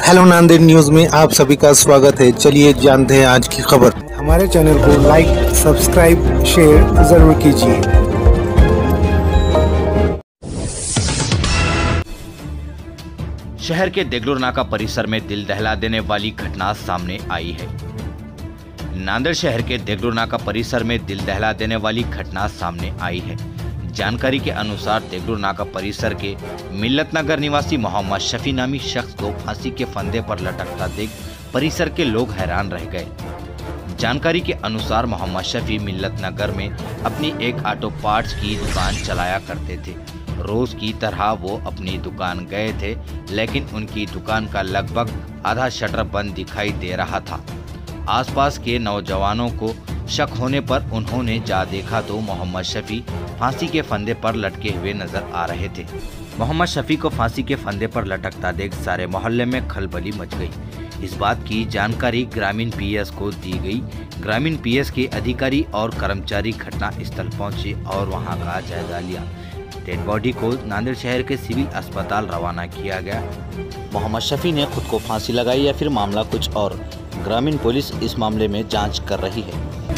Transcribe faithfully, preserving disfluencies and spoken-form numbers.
Hello Nanded news में आप सभी का स्वागत है। चलिए जानते हैं आज की खबर। हमारे चैनल को लाइक, सब्सक्राइब, शेयर जरूर कीजिए। शहर के देगलूर नाका परिसर में दिल दहला देने वाली घटना सामने आई है। नांदेड़ शहर के देगलूर नाका परिसर में दिल दहला देने वाली घटना सामने आई है। जानकारी के अनुसार देगलूर नाका परिसर के मिल्लत नगर निवासी मोहम्मद शफी नामी शख्स को फांसी के फंदे पर लटकता देख परिसर के लोग हैरान रह गए। जानकारी के अनुसार मोहम्मद शफी मिल्लत नगर में अपनी एक ऑटो पार्ट्स की दुकान चलाया करते थे। रोज की तरह वो अपनी दुकान गए थे, लेकिन उनकी दुकान का लगभग आधा शटर बंद दिखाई दे रहा था। आसपास के नौजवानों को शक होने पर उन्होंने जा देखा तो मोहम्मद शफी फांसी के फंदे पर लटके हुए नजर आ रहे थे। मोहम्मद शफी को फांसी के फंदे पर लटकता देख सारे मोहल्ले में खलबली मच गई। इस बात की जानकारी ग्रामीण पीएस को दी गई। ग्रामीण पीएस के अधिकारी और कर्मचारी घटना स्थल पहुंचे और वहां का जायजा लिया। डेड बॉडी को नांदेड़ शहर के सिविल अस्पताल रवाना किया गया। मोहम्मद शफी ने खुद को फांसी लगाई या फिर मामला कुछ और, ग्रामीण पुलिस इस मामले में जांच कर रही है।